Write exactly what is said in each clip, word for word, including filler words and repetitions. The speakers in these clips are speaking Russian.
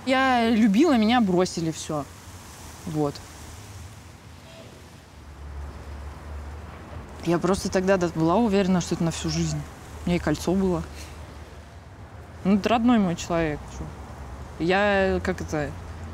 Я любила, меня бросили, все. Вот. Я просто тогда была уверена, что это на всю жизнь. У меня и кольцо было. Ну, это родной мой человек. Я, как это,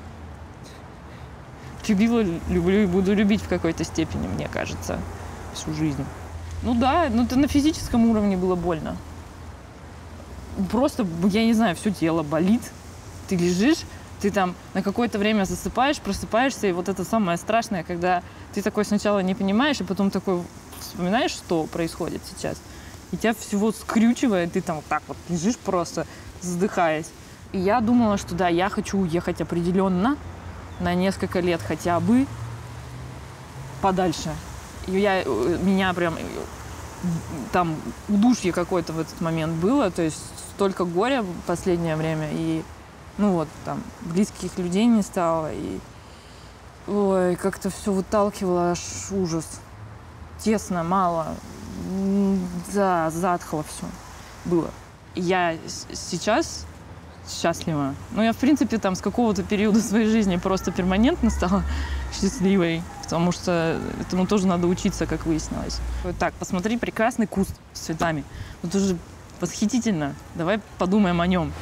любила, люблю и буду любить в какой-то степени, мне кажется, всю жизнь. Ну да, ну это на физическом уровне было больно. Просто, я не знаю, все тело болит. Ты лежишь, ты там на какое-то время засыпаешь, просыпаешься, и вот это самое страшное, когда ты такой сначала не понимаешь, и потом такой вспоминаешь, что происходит сейчас, и тебя всего скрючивает, ты там вот так вот лежишь просто, задыхаясь. И я думала, что да, я хочу уехать определенно на несколько лет хотя бы подальше. И я, меня прям там удушье какое-то в этот момент было, то есть столько горя в последнее время, и ну вот, там, близких людей не стало, и ой, как-то все выталкивало, аж ужас. Тесно, мало, да, затхло все было. Я сейчас счастлива. Ну, я, в принципе, там с какого-то периода своей жизни просто перманентно стала счастливой, потому что этому тоже надо учиться, как выяснилось. Вот так, посмотри, прекрасный куст с цветами. Вот уже восхитительно. Давай подумаем о нем.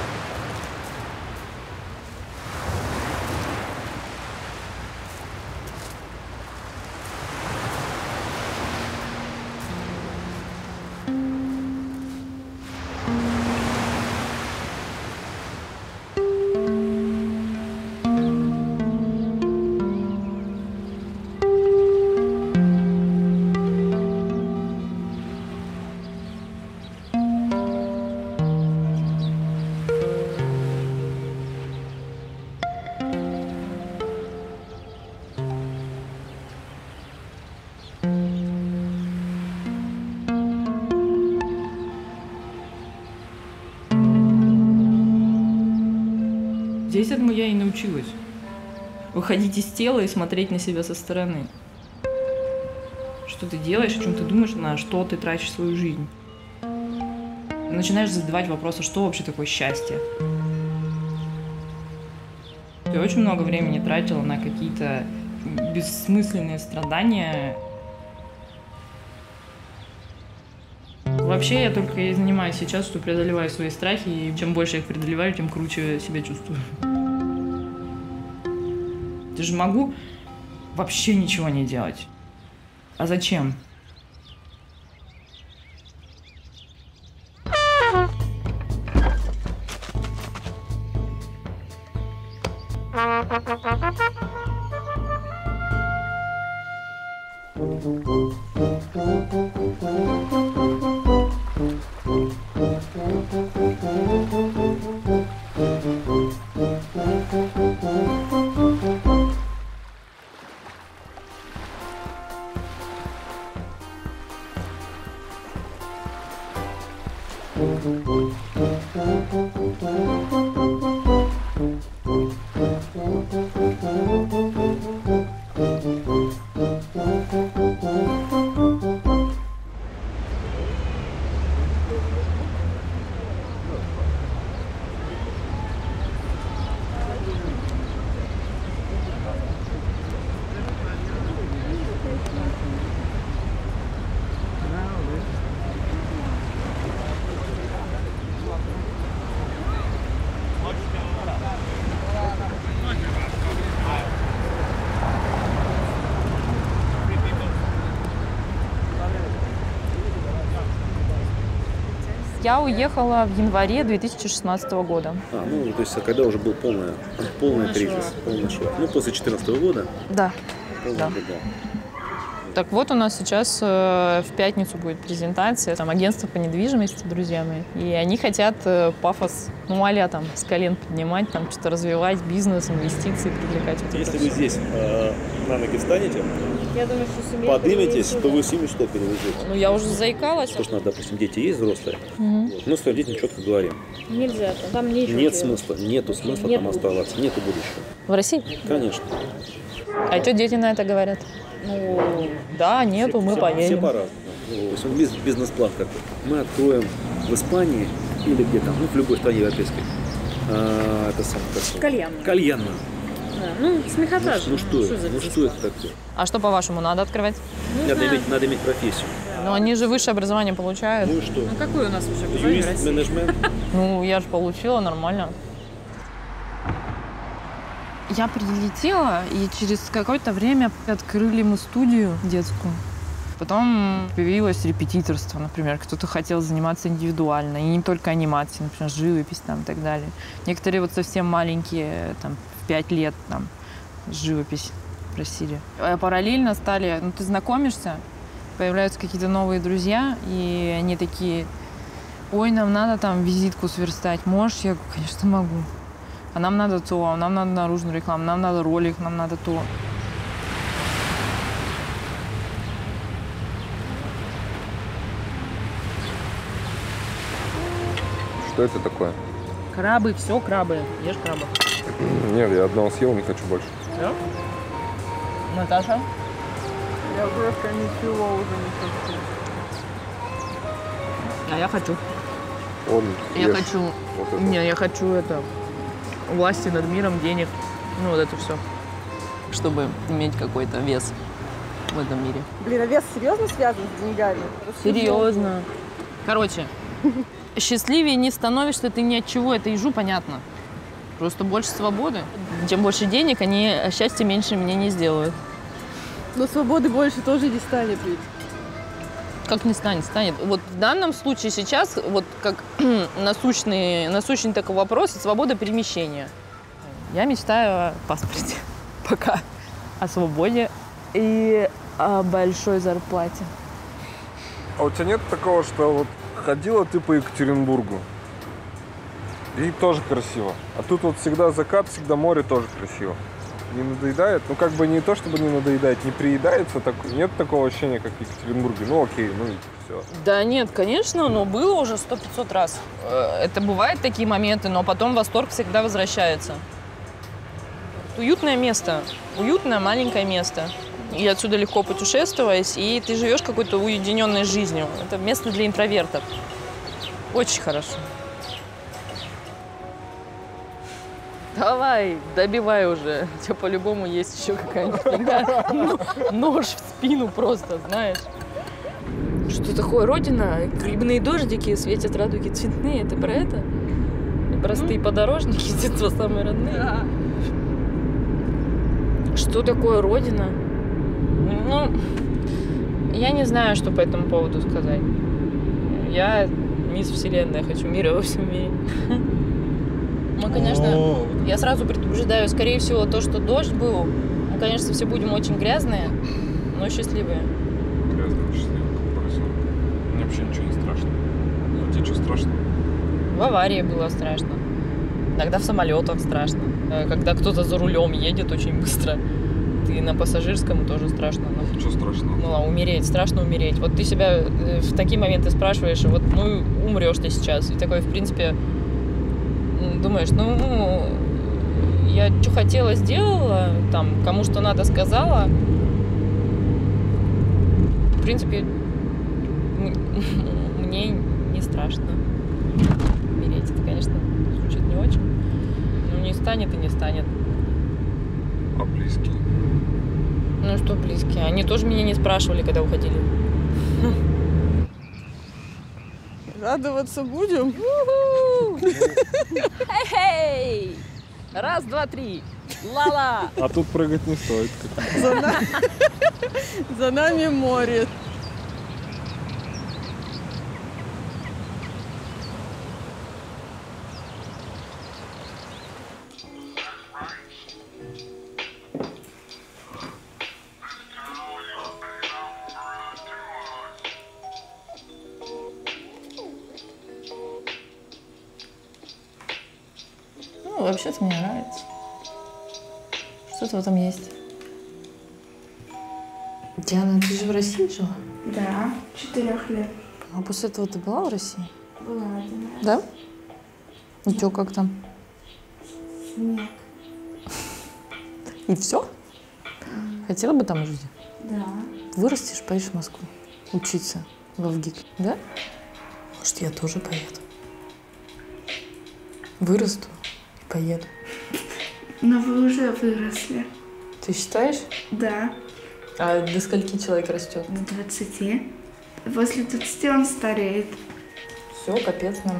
Здесь этому я и научилась. Выходить из тела и смотреть на себя со стороны. Что ты делаешь, о чем ты думаешь, на что ты тратишь свою жизнь. Ты начинаешь задавать вопросы, что вообще такое счастье. Я очень много времени тратила на какие-то бессмысленные страдания. Вообще я только и занимаюсь сейчас, что преодолеваю свои страхи, и чем больше я их преодолеваю, тем круче себя чувствую. Я же могу вообще ничего не делать. А зачем? Я уехала в январе две тысячи шестнадцатого года. А, ну, то есть, когда уже был полный, полный кризис, полный шок. Ну, после две тысячи четырнадцатого года? Да. Да. да. Так вот, у нас сейчас э, в пятницу будет презентация, там, агентство по недвижимости, друзья мои. И они хотят э, пафос, ну, а-ля там, с колен поднимать, там, что-то развивать, бизнес, инвестиции привлекать. Вот Если вы здесь э, на ноги встанете, я думаю, что подыметесь, то вы семью что перевезете? Ну, я уже заикалась. Потому что у нас, допустим, дети есть взрослые, Угу. вот, мы своим детям четко говорим. Нельзя, там нечего Нет делать. смысла, нету смысла Нет там будущего. оставаться, нету будущего. В России? Конечно. А что дети на это говорят? Ну, да, нету, все, мы все, поедем. Все по-разному. То есть он бизнес, бизнес-план какой. Мы откроем в Испании или где-то, ну, в любой стране европейской, А, это самое красивое. Кальянную. Кальянную. Да. Ну, смехота же. Ну что это? за Ну физкультура? что это такое? А что, по-вашему, надо открывать? Ну, Надо знаю. иметь, надо иметь профессию. Ну, они же высшее образование получают. Ну и что? Ну, какой у нас уже образование в Юрист, России? менеджмент. Ну, я же получила, нормально. Я прилетела, и через какое-то время открыли мы студию детскую. Потом появилось репетиторство, например. Кто-то хотел заниматься индивидуально. И не только анимацией, например, живопись там, и так далее. Некоторые вот совсем маленькие, там, в пять лет, там, живопись просили. А параллельно стали, ну, ты знакомишься, появляются какие-то новые друзья, и они такие: ой, нам надо там визитку сверстать. Можешь? Я говорю, конечно, могу. А нам надо то, а нам надо наружную рекламу, нам надо ролик, нам надо то. Что это такое? Крабы, все крабы. Ешь крабы. Нет, я одного съел, не хочу больше. Все? Наташа? Я просто ничего уже не хочу. А я хочу. Он Я ешь хочу. вот это. Не, я хочу это. Власти над миром, денег. Ну, вот это все. Чтобы иметь какой-то вес в этом мире. Блин, а вес серьезно связан с деньгами? Серьезно. Короче, счастливее не становишься ты ни от чего, это ежу понятно. Просто больше свободы. Чем больше денег, они счастье меньше мне не сделают. Но свободы больше тоже не станет ведь. Как не станет, станет. Вот в данном случае сейчас, вот как насущный, насущный такой вопрос, свобода перемещения. Я мечтаю о паспорте пока, о свободе и о большой зарплате. А у тебя нет такого, что вот ходила ты по Екатеринбургу, и тоже красиво. А тут вот всегда закат, всегда море, тоже красиво. Не надоедает? Ну, как бы не то, чтобы не надоедает, не приедается, так, нет такого ощущения, как в Екатеринбурге. Ну, окей, ну и все. Да нет, конечно, но было уже сто-пятьсот раз. Э, Это бывают такие моменты, но потом восторг всегда возвращается. Уютное место, уютное маленькое место. И отсюда легко путешествовать, и ты живешь какой-то уединенной жизнью. Это место для интровертов. Очень хорошо. Давай, добивай уже. У тебя по-любому есть еще какая-нибудь фигня. Ну, нож в спину просто, знаешь. Что такое родина? Грибные дождики, светят радуги цветные. Это про это? И простые подорожники с детства самые родные. Что такое родина? Ну, я не знаю, что по этому поводу сказать. Я мисс Вселенная, хочу мира во всем мире. Мы, конечно, я сразу предупреждаю, скорее всего, то, что дождь был, мы, конечно, все будем очень грязные, но счастливые. Грязно, счастливо, как поросенок. Мне вообще ничего не страшно. А тебе что страшно? В аварии было страшно. Иногда в самолетах страшно. Э, Когда кто-то за рулем едет очень быстро, ты на пассажирском тоже страшно. Ну, Что страшного? Ну, а умереть, страшно умереть. Вот ты себя э, в такие моменты спрашиваешь, вот, ну, умрешь ты сейчас. И такой, в принципе, думаешь, ну, я что хотела, сделала, там, кому что надо, сказала. В принципе, м- мне не страшно умереть. Это, конечно, звучит не очень. Но не станет и не станет. А близкие? Ну что близкие? Они тоже меня не спрашивали, когда уходили. Радоваться будем? Эй! Раз, два, три. Ла-ла! А тут прыгать не стоит. За, на- За нами море. Ну, вообще-то мне нравится. Что-то в этом есть. Диана, ты же в России жила? Да, четырех лет. А после этого ты была в России? Была один раз. Да? И чё, как там? Снег. И все? Хотела бы там жить? Да. Вырастешь, поедешь в Москву учиться в ВГИК, да? Может, я тоже поеду. Вырасту, Поеду. Но вы уже выросли. Ты считаешь? Да, А до скольки человек растет? до двадцати. После двадцати он стареет. Все, капец нам.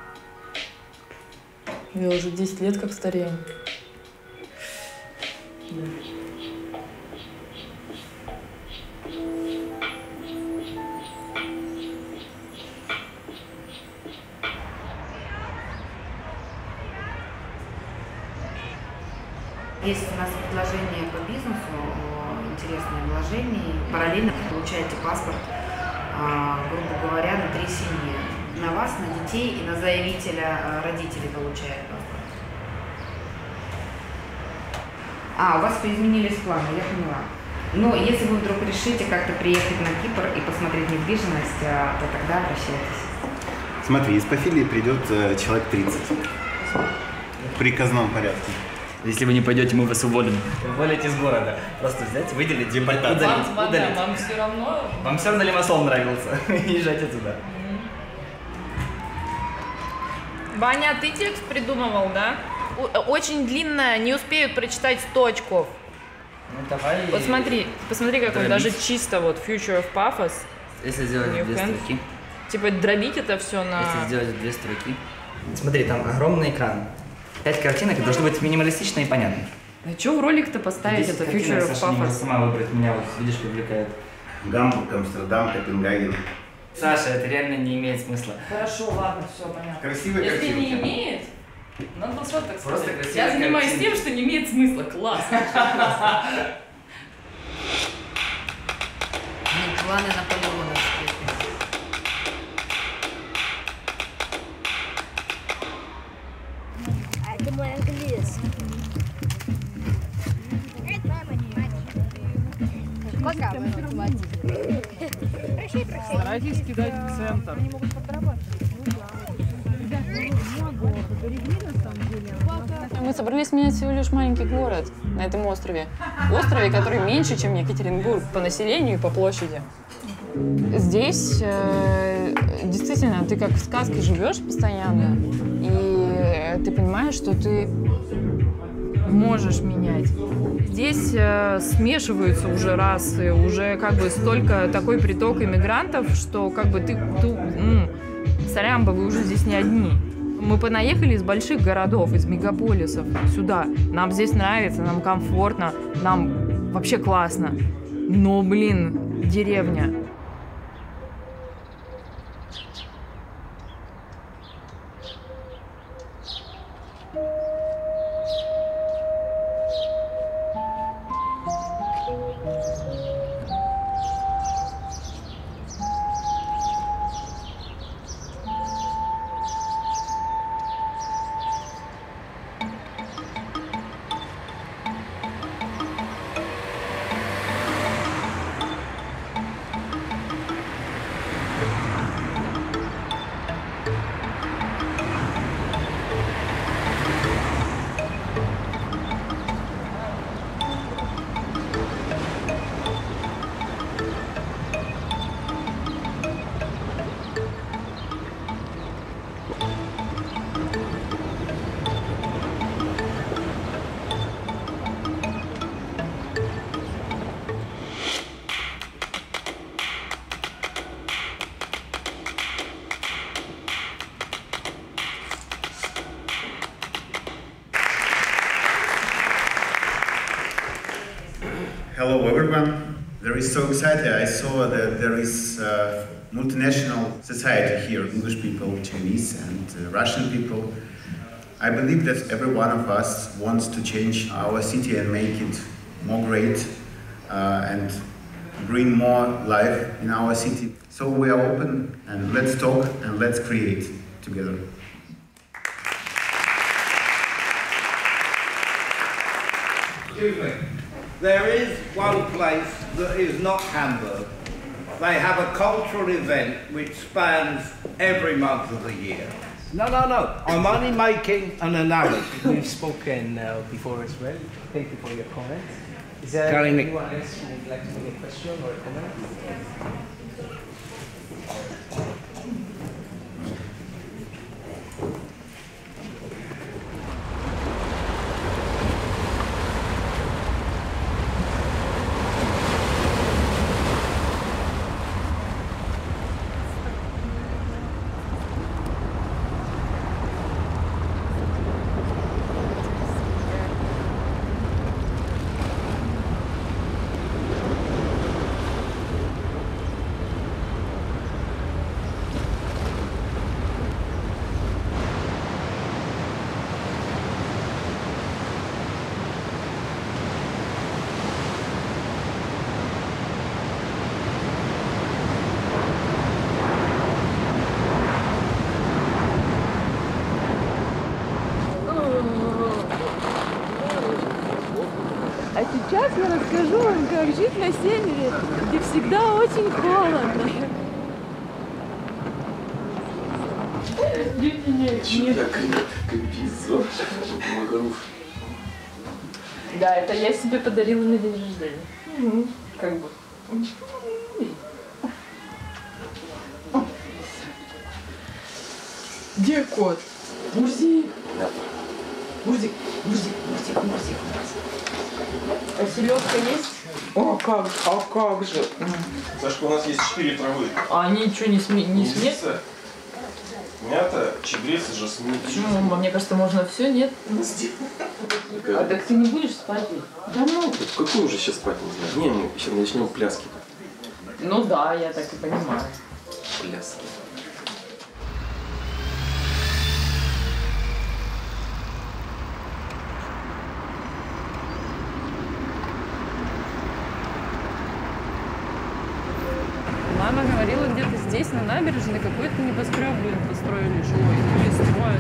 Я уже десять лет как старею. Есть у нас предложение по бизнесу, интересные вложения. Параллельно вы получаете паспорт, грубо говоря, на три семьи. На вас, на детей и на заявителя родители получают паспорт. А, у вас изменились планы, я поняла. Но если вы вдруг решите как-то приехать на Кипр и посмотреть недвижимость, то тогда обращайтесь. Смотри, из Пафилии придет э, человек тридцать. В приказном порядке. Если вы не пойдете, мы вас уволим. Уволите из города. Просто взять, выделить, удалить. Вам, удалить. вам все равно? Вам все равно Лимассол нравился. Езжайте туда. Ваня, ты текст придумывал, да? Очень длинная, не успеют прочитать сто очков. Ну давай. Вот смотри, посмотри, как он даже чисто вот Future of Paphos. Если сделать New две Hand. строки. Типа дробить это все на... Если сделать две строки. Смотри, там огромный экран. Пять картинок, и должно быть минималистично и понятно. А что в ролик-то поставить? Это Future of Саша не может Paphos. сама выбрать, меня вот, видишь, привлекает. Гамбург, Амстердам, Копенгаген. Саша, это реально не имеет смысла. Хорошо, ладно, все, понятно. Красивые Если картинки. не имеет, надо было сразу так Просто сказать. красивые Я занимаюсь картинки. тем, что не имеет смысла. Классно. Планы наполеоновские. Это мой английский. Пока вы математики. Старайтесь кидать в центр. Мы собрались менять всего лишь маленький город на этом острове. Острове, который меньше, чем Екатеринбург по населению и по площади. Здесь э, действительно ты как в сказке живешь постоянно, и ты понимаешь, что ты можешь менять. Здесь э, смешиваются уже расы, уже как бы столько такой приток иммигрантов, что как бы ты, ты м, сорямба, вы уже здесь не одни. Мы понаехали из больших городов, из мегаполисов сюда. Нам здесь нравится, нам комфортно, нам вообще классно. Но, блин, деревня. Hello everyone. Very so excited. I saw that there is a multinational society here, English people, Chinese and uh, Russian people. I believe that every one of us wants to change our city and make it more great uh, and bring more life in our city. So we are open and let's talk and let's create together. Excuse me. There is one place that is not Hamburg. They have a cultural event which spans every month of the year. No, no, no. I'm only making an analogy. We've spoken uh, before as well. Thank you for your comments. Is there Karin- anyone else who would like to make a question or a comment? Сейчас расскажу вам, как жить на севере, где всегда очень холодно. Да, это я себе подарила на день рождения. Угу. Как бы. Где кот? Мурзик. Мурзик, Мурзик, Мурзик, Мурзик. А селедка есть? О, как, а как же? Сашка, у нас есть четыре травы. А они что, не смеют? Не смеют? Мята, чебрец и жасмин. Почему? Мне кажется, можно все, нет? А так ты не будешь спать? Да ну, какую уже сейчас спать не знаю. Не, мы сейчас начнем пляски. Ну да, я так и понимаю. Пляски. Мама говорила, где-то здесь, на набережной, какой-то небоскреб, блин, построили жилой. Или строят.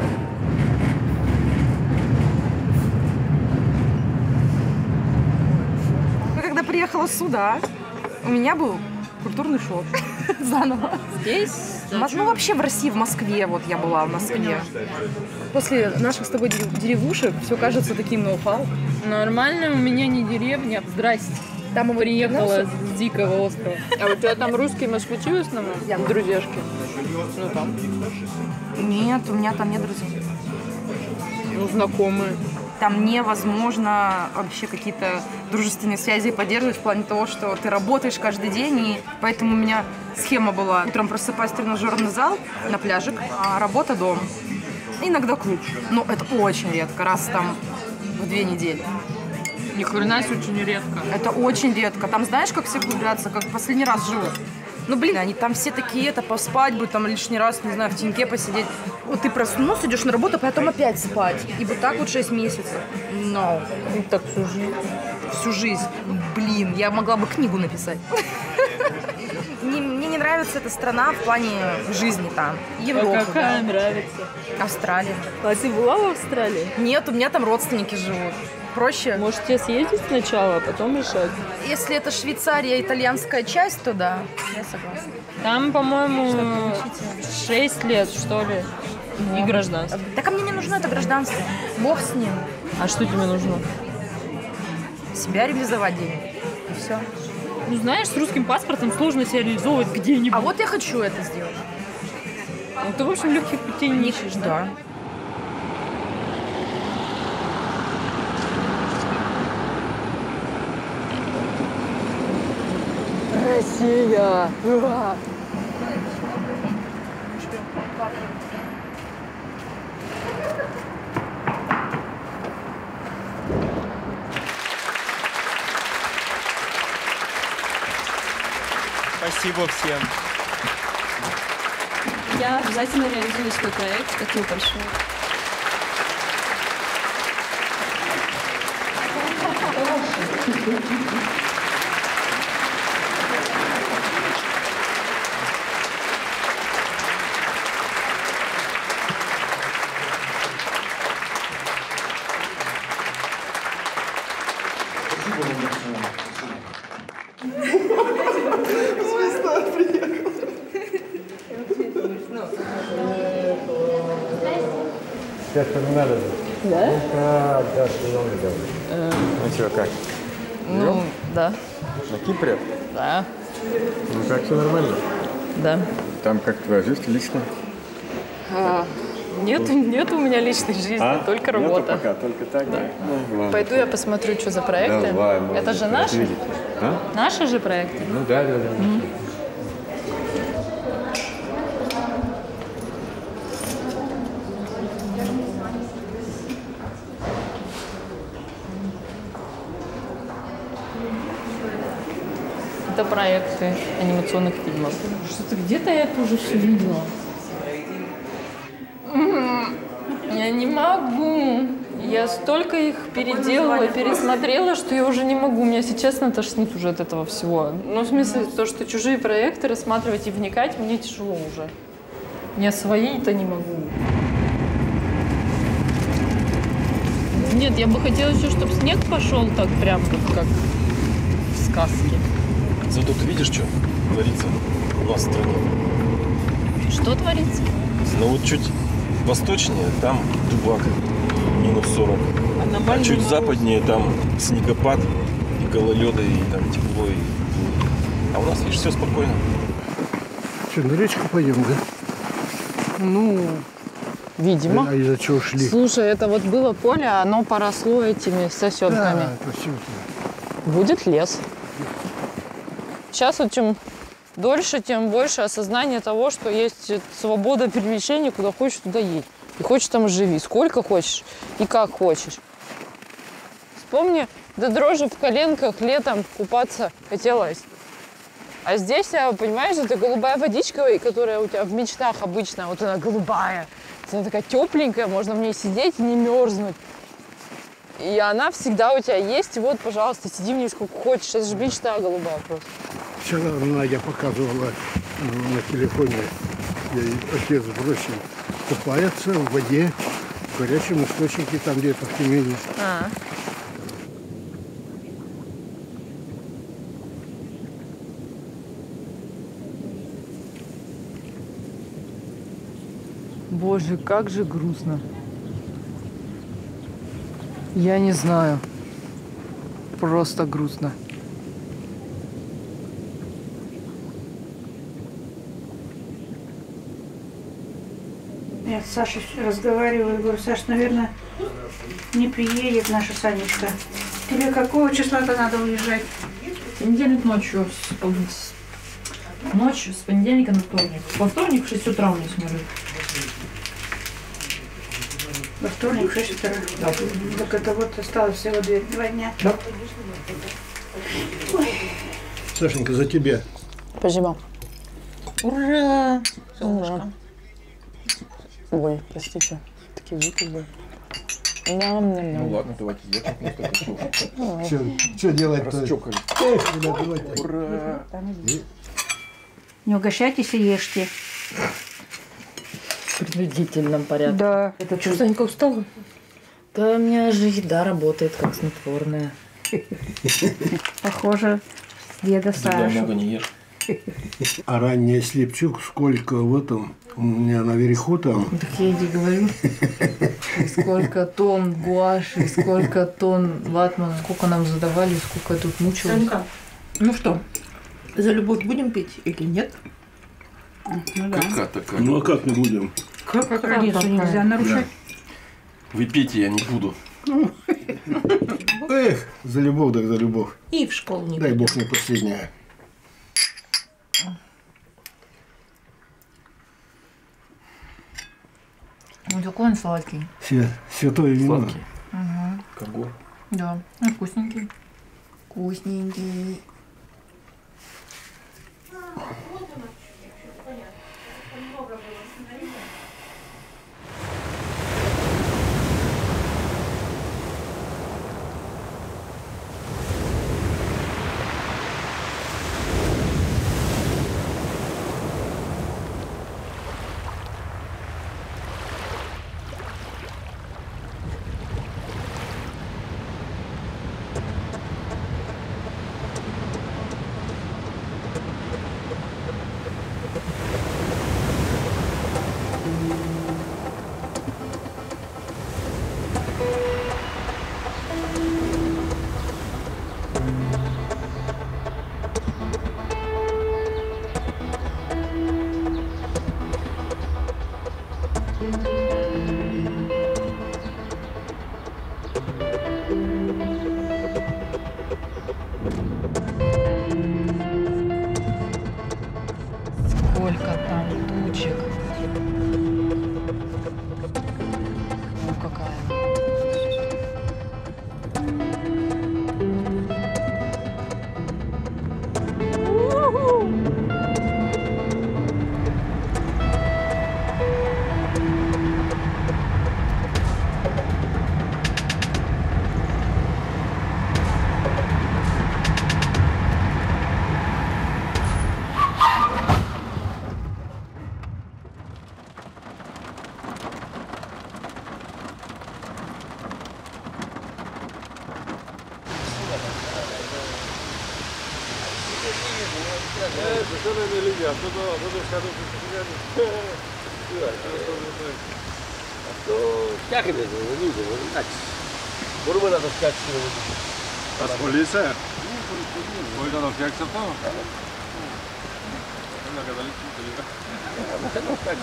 Когда приехала сюда, у меня был культурный шок. Заново. Здесь? Ну, вообще в России, в Москве. Вот я была в Москве. После наших с тобой деревушек все кажется таким ноу-хау. Нормально, у меня не деревня. Здрасте. Там мы приехала с дикого острова. А у тебя там русские москвичи в основном? Я. Друзьяшки? Ну там. Нет, у меня там нет друзей. Ну, знакомые. Там невозможно вообще какие-то дружественные связи поддерживать в плане того, что ты работаешь каждый день, и поэтому у меня схема была: утром просыпаюсь в тренажерный зал на пляжик, а работа дома. Иногда клуб. Но это очень редко, раз там в две недели. Ни хрена себе, очень редко. Это очень редко. Там знаешь, как все клубятся, как последний раз живут. Ну, блин, они там все такие, это поспать бы, там лишний раз, не знаю, в теньке посидеть. Вот ты проснулся, идешь на работу, потом опять спать. И вот так вот шесть месяцев. No. И так всю жизнь. Всю жизнь. Блин, я могла бы книгу написать. Мне не нравится эта страна в плане жизни там. Европа. А какая нравится? Австралия. А ты была в Австралии? Нет, у меня там родственники живут. Проще. Может, тебе съездить сначала, а потом решать? Если это Швейцария, итальянская часть, то да, я согласна. Там, по-моему, шесть лет, что ли, и гражданство. Так а мне не нужно это гражданство. Бог с ним. А что тебе нужно? Себя реализовать денег. И все. Ну, знаешь, с русским паспортом сложно себя реализовывать где-нибудь. А вот я хочу это сделать. Ну, ты, в общем, легких путей не ищешь, да? Да. Россия! Ура! Спасибо всем. Я обязательно реализую свой проект. Спасибо большое. Сейчас надо. Да? А, да, да. Ну что, как? Ну, Идем? да. На Кипре? Да. Ну как, все нормально? Да. Там как твоя жизнь лично? А, нет, нет у меня личной жизни, А? только Нету работа. пока, только так, да? Ну, ладно. Пойду я посмотрю, что за проекты. Давай, можно. Это же наши? Видите. А? Наши же проекты? Ну да, да, да. Мгм. Это проекты анимационных фильмов. Что-то где-то я это уже все видела. Я не могу. Я столько их переделала, пересмотрела, что я уже не могу. Меня, если честно, тошнит уже от этого всего. Ну, в смысле, то, что чужие проекты рассматривать и вникать, мне тяжело уже. Я свои-то не могу. Нет, я бы хотела еще, чтобы снег пошел так прям, как, как в сказке. Зато ты видишь, что творится у нас в стране? Что творится? Ну вот чуть восточнее, там дубак, минус сорок. А, а чуть западнее, там снегопад и гололеды, и там тепло. И... А у нас, видишь, все спокойно. Что, на речку пойдем, да? Ну, видимо. А из-за чего шли? Слушай, это вот было поле, оно поросло этими сосенками. Да, спасибо. Будет лес. Сейчас вот чем дольше, тем больше осознание того, что есть свобода перемещения, куда хочешь, туда едь. И хочешь там живи, сколько хочешь и как хочешь. Вспомни, до дрожи в коленках летом купаться хотелось. А здесь, понимаешь, это голубая водичка, которая у тебя в мечтах обычно, вот она голубая. Она такая тепленькая, можно в ней сидеть и не мерзнуть. И она всегда у тебя есть, и вот, пожалуйста, сиди в ней сколько хочешь. Это же мечта голубая просто. Вчера Надя показывала на телефоне, ей отец бросил, купается в воде, в горячем источнике, там где-то в Тюмени. А. Боже, как же грустно. Я не знаю. Просто грустно. Я с Сашей разговариваю, говорю, Саш, наверное, не приедет наша Санечка. Тебе какого числа-то надо уезжать? Понедельник ночью. Ночь с понедельника на вторник. Во вторник в шесть утра у меня самолет. Во вторник в шесть утра? Да. Так это вот осталось всего две, два дня. Да. Ой. Сашенька, за тебя. Спасибо. Ура! Ура. Ой, простите. Такие звуки были. Ням-ням-ням. Ну ладно, давайте ехать. Что делать-то? Расчокали. Ура! Не угощайтесь и ешьте. В принудительном порядке. Да. Это что, Санька устала? Да, у меня же еда работает как снотворная. Похоже, с деда Сашу. много не ешь. А ранее Слепчук сколько в этом, у меня наверху там. Так я и говорю. Сколько тонн гуаши, сколько тонн ватмана, сколько нам задавали, сколько тут мучилось. Санька, ну что, за любовь будем пить или нет? Ну да. Какая такая? Ну а как мы будем? Как, как границу нельзя нарушать? Да. Вы пейте, я не буду. Эх, за любовь, так за любовь. И в школу не Дай буду. бог не последняя. Ну, такой он сладкий. Свя- Святое вино. Сладкий. Угу. Кого? Да, ну, вкусненький. Вкусненький. совершенно не люди, а кто-то хороший Как это? Люди, так. Бурмы надо сказать, что... А с полицией? Ой, надо как то там? Ну, как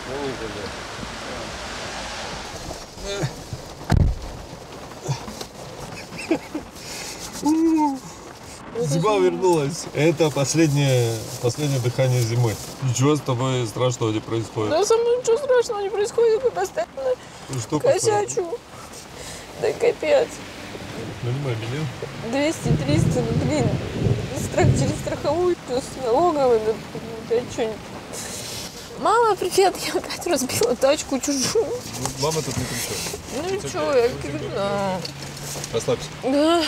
Зима вернулась. Это последнее, последнее дыхание зимы. Ничего с тобой страшного не происходит. Да со мной ничего страшного не происходит, я постоянно Что косячу. Да капец. Нанимай меня. двести-триста, ну блин, страх через страховую, плюс налоговый, да, опять что-нибудь. Мама, привет, я опять разбила тачку чужую. Ну, мама тут ни при чем. Ну и что, я кивну. Расслабься. Да.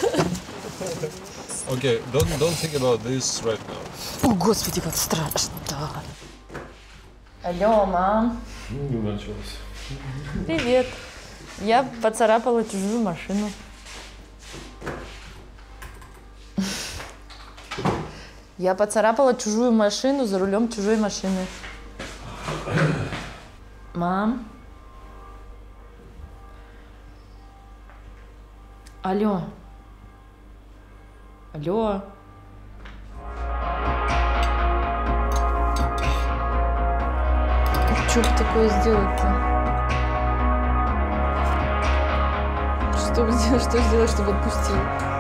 Okay, don't, don't think about this right now. О, Господи, как страшно-то. Алло, мам. Ну, не началось. Привет. Я поцарапала чужую машину. Я поцарапала чужую машину за рулем чужой машины. Мам? Алло. Алло. Что бы такое сделать-то? Что бы сделать, что сделать, чтобы отпустил?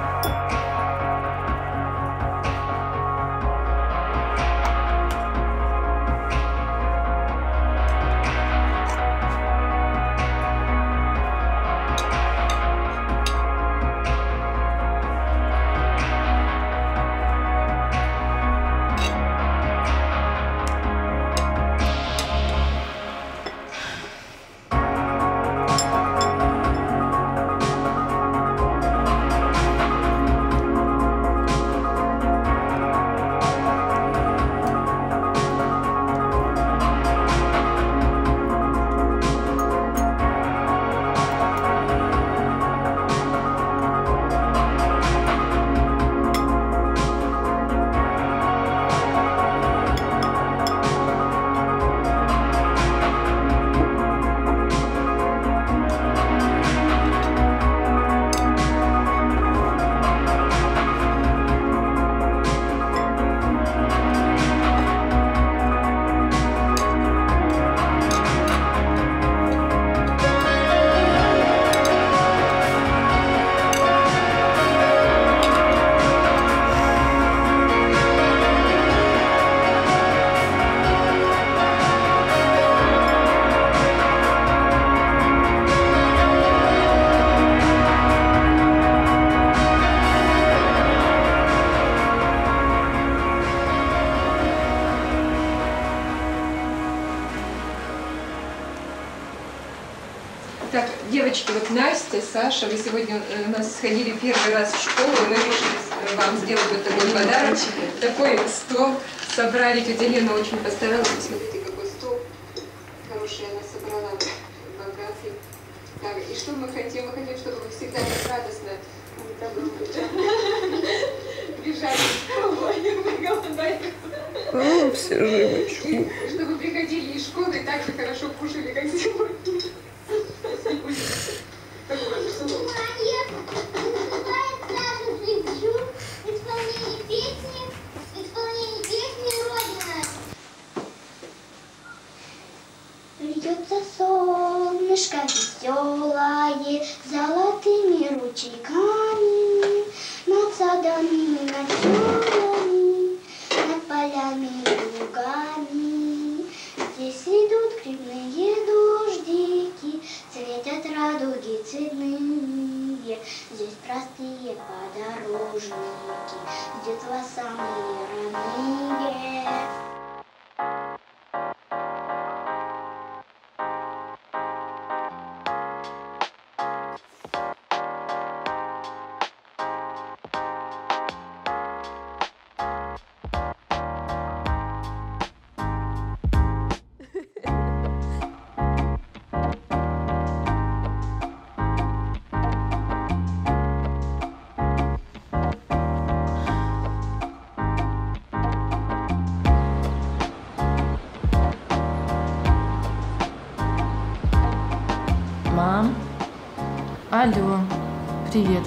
Так, девочки, вот Настя, Саша, вы сегодня у нас сходили первый раз в школу, мы решили вам сделать вот такой подарок. Такой стол собрали, тетя Лена очень постаралась. Смотрите, какой стол хороший она собрала, богатый. Так, и что мы хотим? Мы хотим, чтобы вы всегда так радостно бежали в школу, а не вы голодаете. О, все живы. Чтобы приходили из школы и так же хорошо кушали, как сегодня. Льется солнышко веселое, золотыми ручейками, над садами, над селами, над полями и лугами. Здесь идут грибные дождики, светят радуги цветные. Здесь простые подорожники, с детства самые родные. Алло, привет.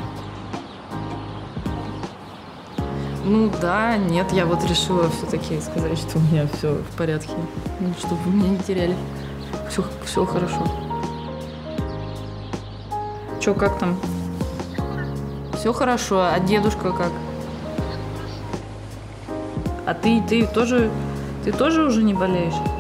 Ну да, нет, я вот решила все-таки сказать, что у меня все в порядке, ну, чтобы вы меня не теряли. Все, все хорошо. Че, как там? Все хорошо, а дедушка как? А ты, ты тоже, ты тоже уже не болеешь?